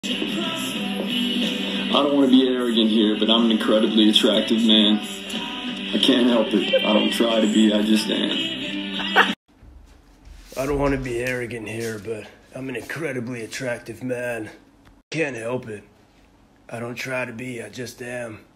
I don't want to be arrogant here, but I'm an incredibly attractive man. I can't help it. I don't try to be, I just am. I don't want to be arrogant here, but I'm an incredibly attractive man. Can't help it. I don't try to be, I just am.